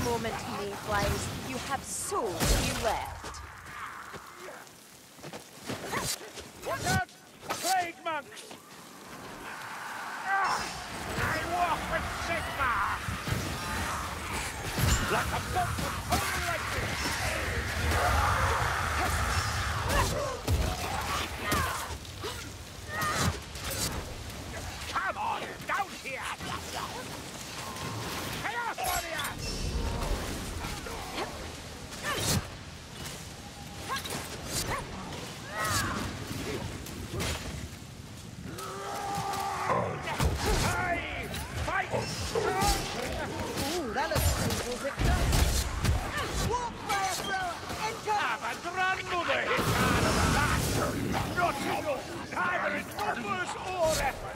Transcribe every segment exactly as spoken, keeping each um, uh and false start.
moment, Mayflies. You have so few left. Watch out! Plague monks! Ah, I walk with Sigma! Like a bolt of holy lightning! Come on, down here! Chaos Warriors! Ooh, that looks painful, Victor. Walk, fire thrower! Enter! Have a grandmother hit hard of that! Not enough, neither in numbers or effort!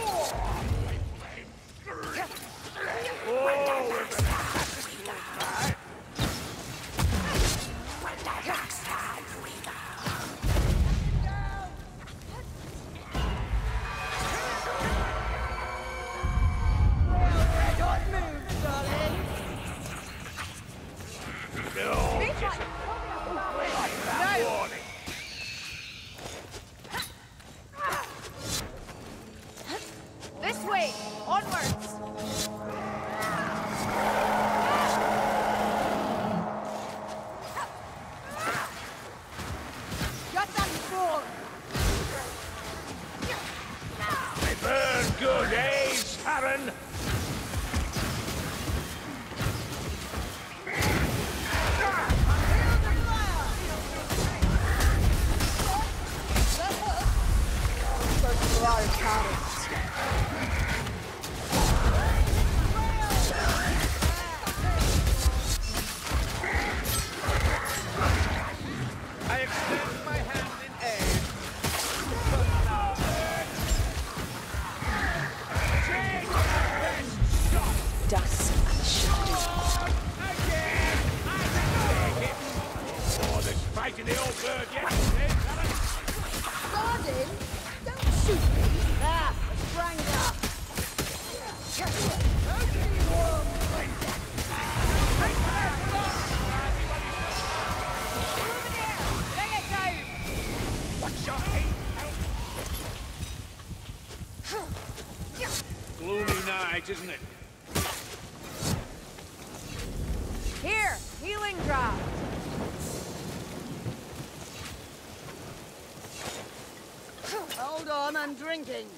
Oh, we're gonna have to do that! Don't move, darling! No, just that warning. This way! Onwards! Shut that door! They burn good, eh, Sharon? A lot of cowards. I extend my hand in aid. Take the best shot! Dust and shadow. Again! I can take it! Oh, there's fight in the old bird yet, eh, Sharon? Garden? Don't shoot me! Ah, strangler! Bring it down! What's your hate? Gloomy night, isn't it? Here! Healing drop! Hold on, I'm drinking.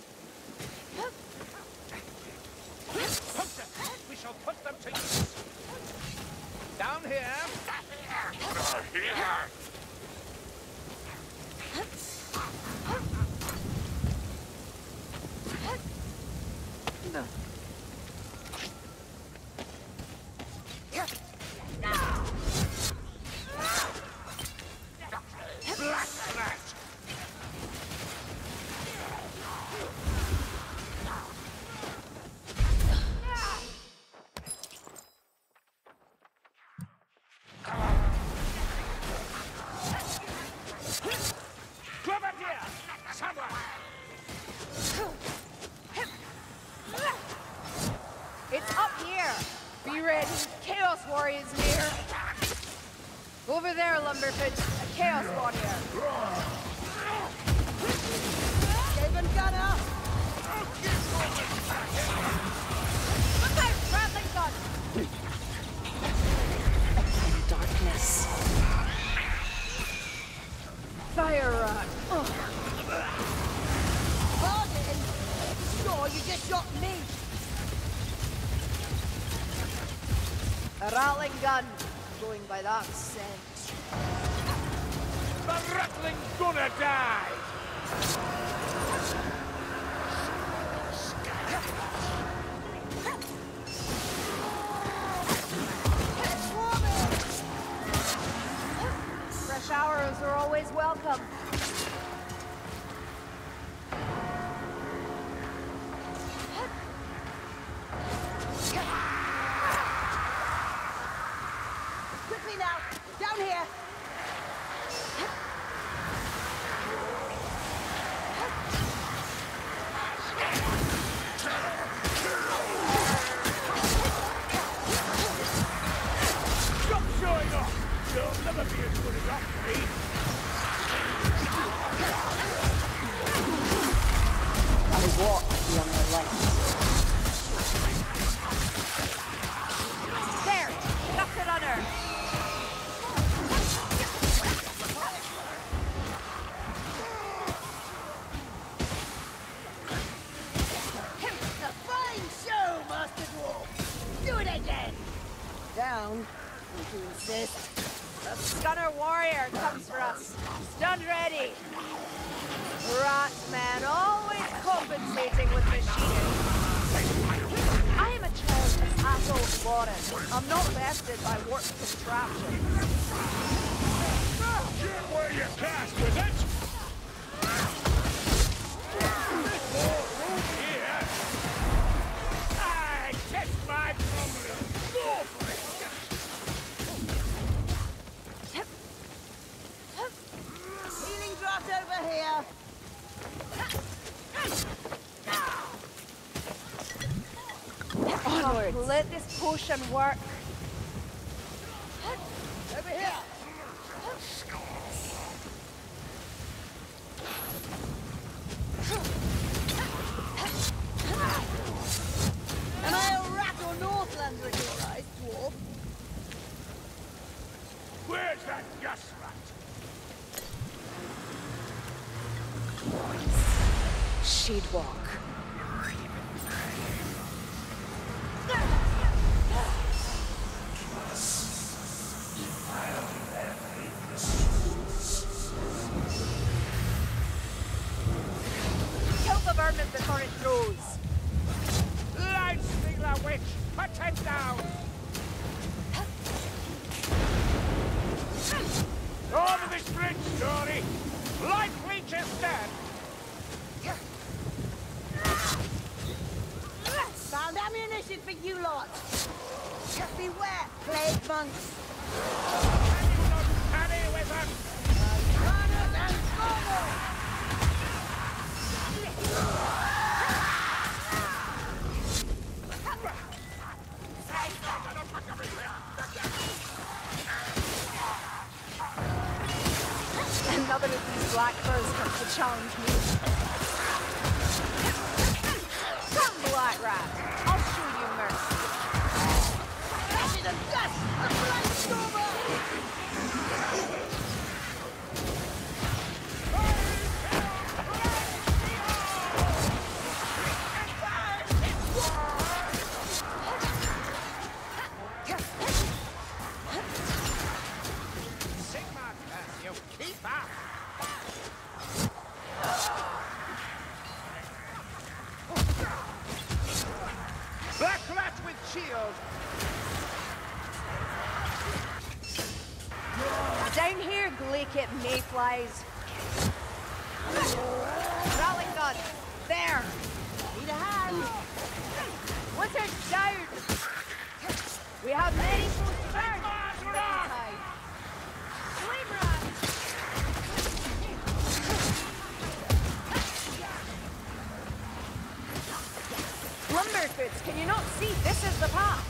Hunter, we shall put them to use. Down here. Here. Black rat. Come up here! Someone! It's up here! Be ready! Chaos Warrior's near! Over there, Lumberfoot! A Chaos Warrior! Gaven Gunner! Look out! Rattling gun! Darkness. Fire rod! Garden! Sure, you just shot me! A rattling gun! Going by that scent. The rattling's gonna die! Fresh arrows are always welcome. Quickly now! Down here! gunner warrior comes for us. Stand ready. Rat man, always compensating with machinery. I am a child of Athos Warren. I'm not vested by warp contraptions. Get where you cast with it! Here! I test my problem! Go for it! Healing draft over here. Onwards. Let this potion work. Over here. Am I a rat or Northlander at your eyes, dwarf? Where's that Gus rat? She'd walk. Kill the vermin before it grows. Light Stingler witch! Put it down! Over this bridge, Dory! Light leech is dead! Found ammunition for you lot. Beware, plague monks. And you not canny with us! Runners and followers. Another of these blackbirds comes to challenge me. Come, Black Rat. I'll show you mercy. Flashes of dust! A blind stormer! Sigmar curse you! Keep up! Black rat with shield! Down here, Glakeet mayflies. Rattling gun. There. Need a hand! Wizard down. We have many foes to burn. Sigmar's wrath! Flame rat. Lumberfoots, can you not see? This is the path.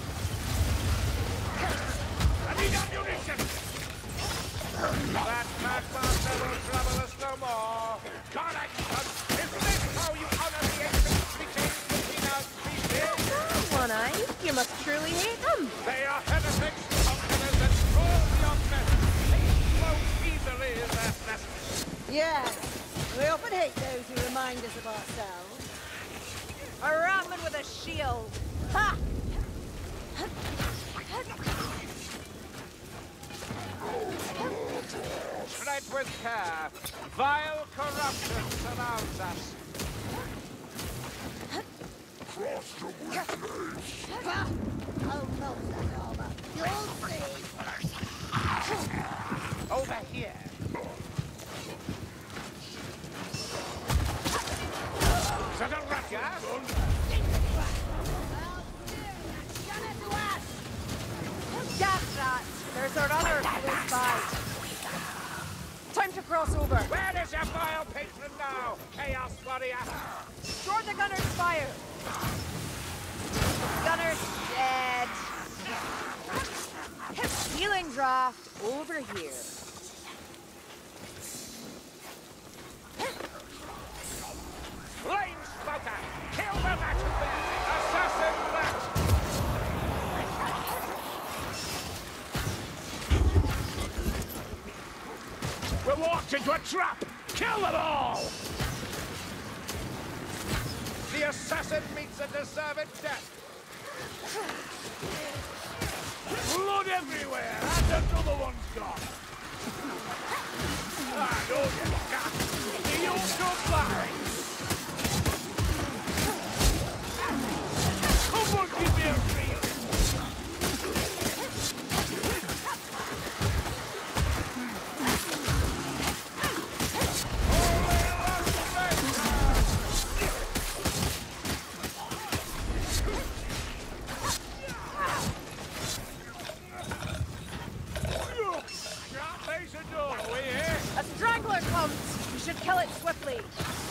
I need ammunition! That Magmaster will trouble us no more! Correction! Is this how you honor the ancient teachings between our species? One eye. You must truly hate them. They are heretics, conquerors, and troll beyond measure. They flow easily as their message. Yes, we often hate those who remind us of ourselves. A ratman with a shield. Ha! Tread with care. Vile corruption surrounds us. Ha! Oh, no, that armor. You'll see. Over here. Is that a rat gas? Gas rat. There's our other close by. Time to cross over. Where is your vile patron now, Chaos Warrior? Short the gunner's fire. Gunner's dead. Healing draft over here. Flame Smoker! Kill the rat bear! Assassin rat! We're walked into a trap! Kill them all! The assassin meets a deserved death! Blood everywhere, and another one's gone! pumped. We should kill it swiftly.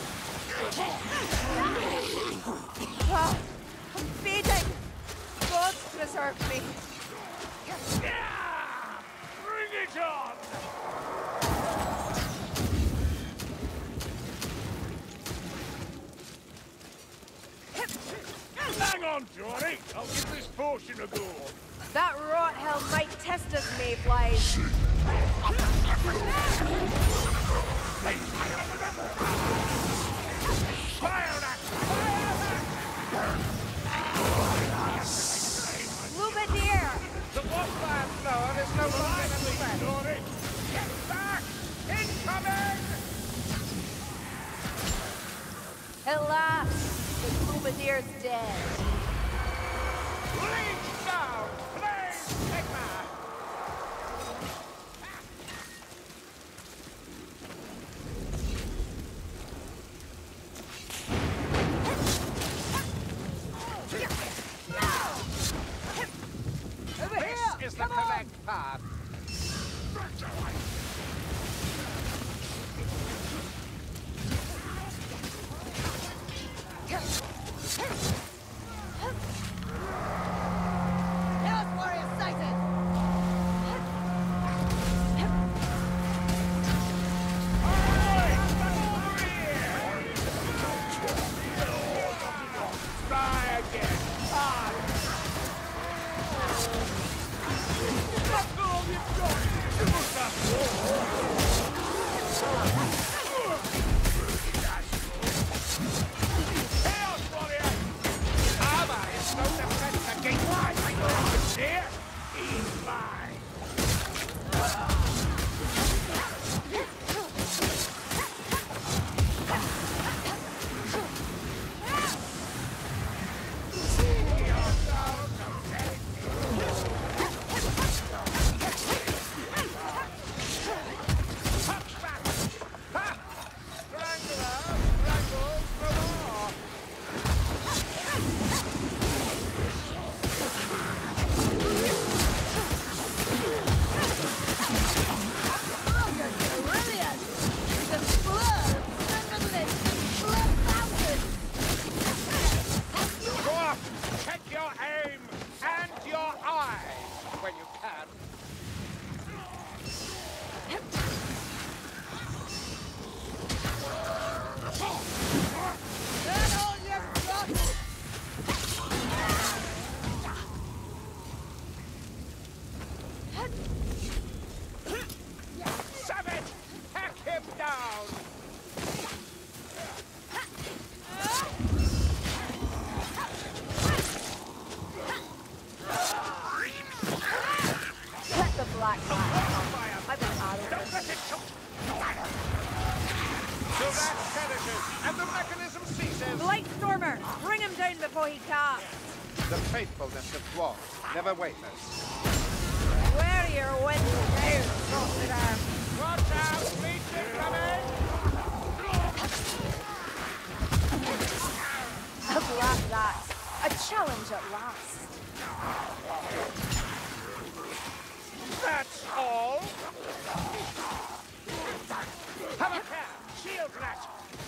Ah, I'm fading. God preserve me. Yeah! Bring it on! Hang on, Johnny. I'll give this potion a go. That rot hell might test us, mayflies. Fire that! Lumadier! The wildfire flower is no longer in the threat. Johnny, get back! Incoming! At last, the Lumadier's dead. Leap down! Flame Sigma! Over here! This is the Come on! correct path. Chaos Warrior sighted! Try again. Hard. That's all you've got. Chaos Warrior! Armor is no defense against my weapons here. He's mine. Brilliant! The blood! Remember this! Blood fountain! Go up! Check your aim and your eye when you can. Turn all your guts! Savage! Hack him down! Let the black man. I've been out of Don't this. let it shoot! So that perishes, and the mechanism ceases. Light Stormer! Bring him down before he casts! The faithfulness of dwarfs never wavers. Where are your winds now, sorcerer? Watch out! Fleet incoming! A black that. A challenge at last. That's all! Have a care! Shield rat!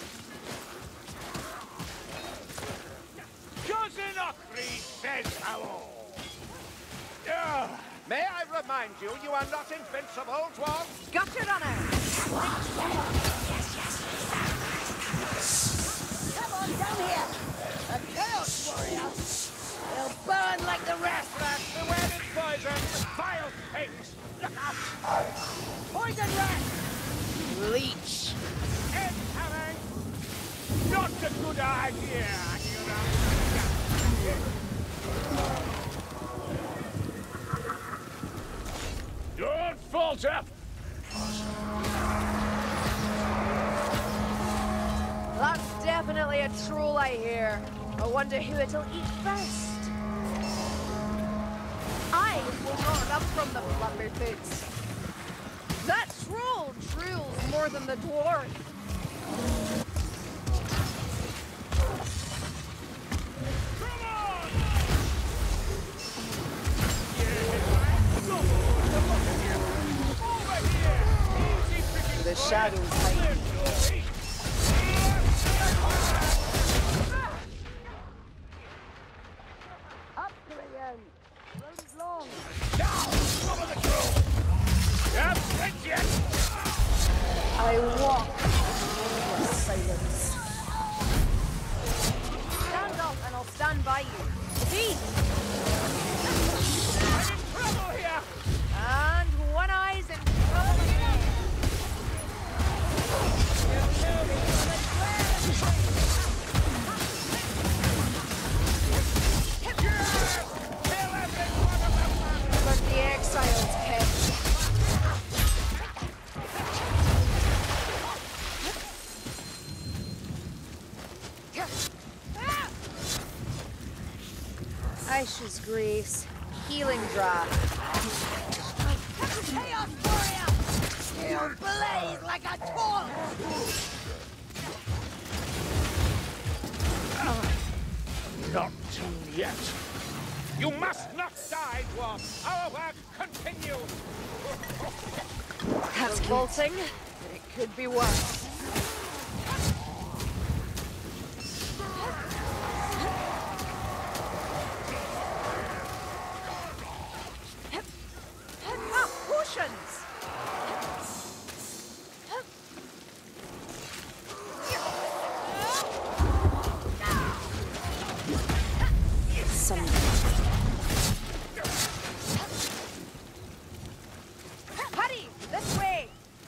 Cousin Ockrey says hello! Ugh. May I remind you, you are not invincible, dwarf? Gutter runner! Come on down here! A Chaos Warrior! They'll burn like the rest! Rat, beware its poison! Vile pigs! Look out! Poison rat! Leech! Incoming! Not a good idea, you know. Don't falter! That's definitely a troll I hear. I wonder who it'll eat first. I will not run from the Flumberfoots. That troll drools more than the dwarf. Come on! Over here! Easy, pretty the shadows hide. Up, Gillian! Road's long! Down! Cover the crew! Yep, right yet! I walk in silence. Stand up and I'll stand by you. See? I'm in trouble here! And one eye's in trouble again. Kill every one of them! But the exiles kept. Aisha's grace, healing draught. Chaos warrior! You'll blaze like a torch! Not yet. You must not die, dwarf. Our work continues. That's vaulting. It could be worse. Ah, potions! Some. Hurry! This way!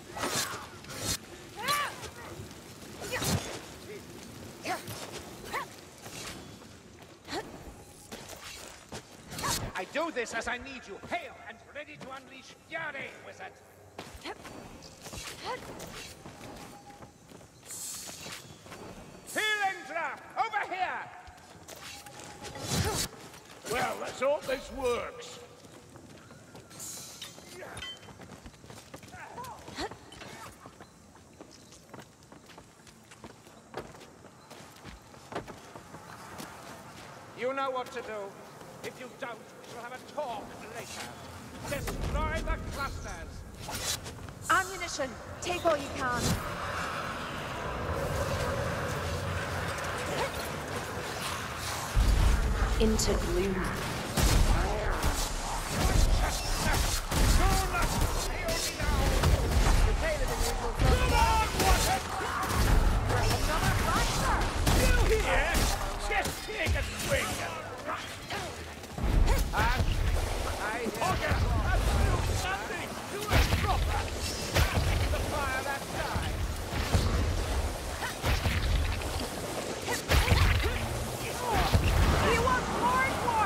I do this as I need you, hale and ready to unleash fury, wizard. Healing draft, over here! Well, let's hope this works. You know what to do. If you don't, we shall have a talk later. Destroy the clusters. Ammunition! Take all you can. Into gloom. Come on, Watson! You here? Just take a swing. And I hear absolute nothing to a proper. The fire that died. You want more and more?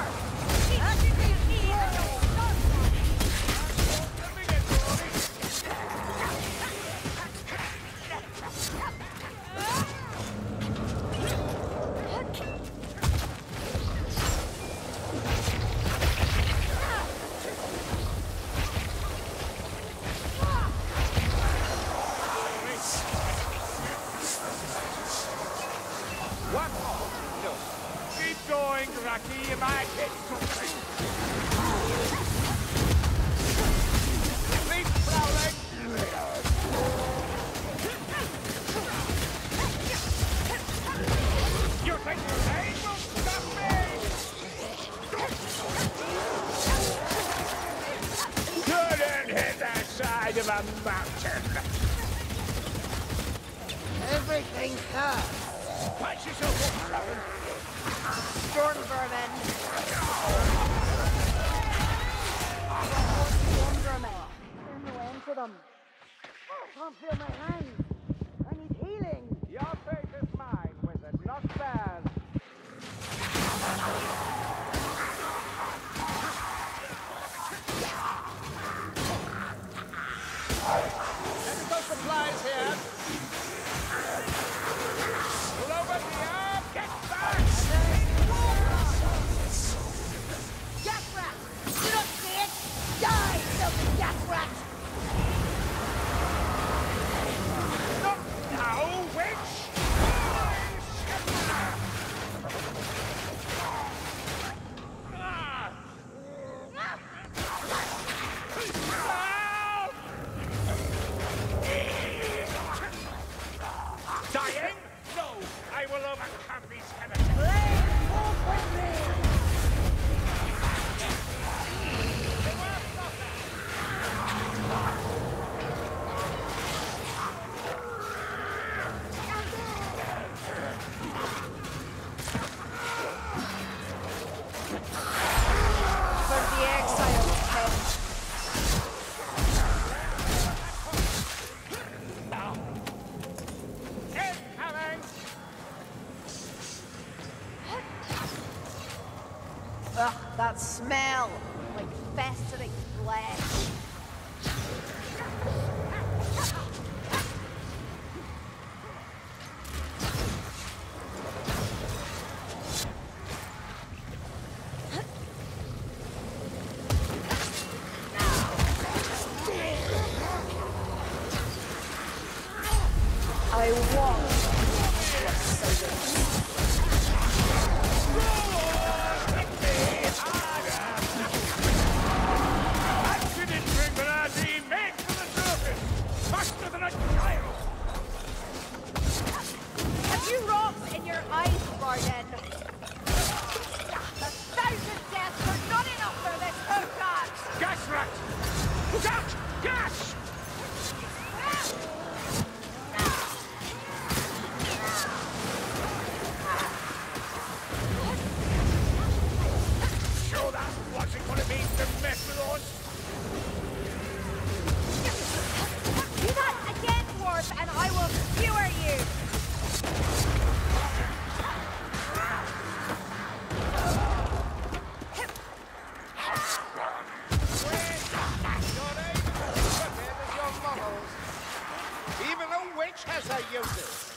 One more. No. Keep going, Rocky. You might hit something. Keep prowling. You think they will stop me? Couldn't hit that side of a mountain. Everything's hurt. Patch yourself up, Sharon. Storm vermin. Storm vermin. There's no end to them. Oh, I can't feel my hands. I need healing. Your fate is mine, wizard, not theirs. Medical supplies here. Over here, get back! Gas rat! Do not see it! Die, filthy gas rat! Not now, witch! Ah! That smell, like festering flesh. I want Have you rocks in your eyes, Gordon? A thousand deaths are not enough for this hook. Gas rat! Look out! Gas! Sure that wasn't what it means to mess with us? Do that again, dwarf, and I will skewer you. Even a witch has her uses.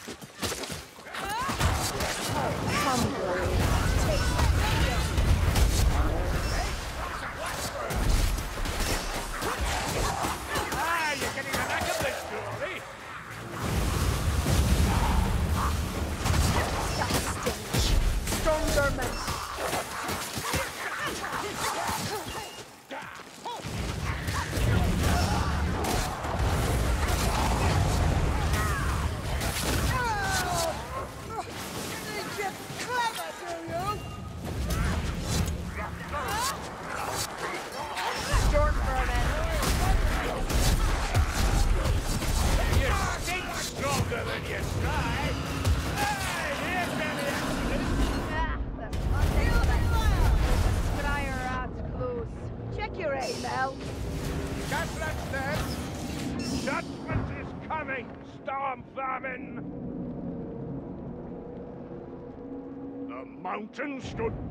Ah, you're getting the knack of this, Glory. Stronger men. Stronger than you try. Hey, here's Benny Ah, that's unexpected. The Scryer rat's close. Check your aim, Mel. Gaslat's dead. Judgment is coming, Storm Vermin. The mountain stood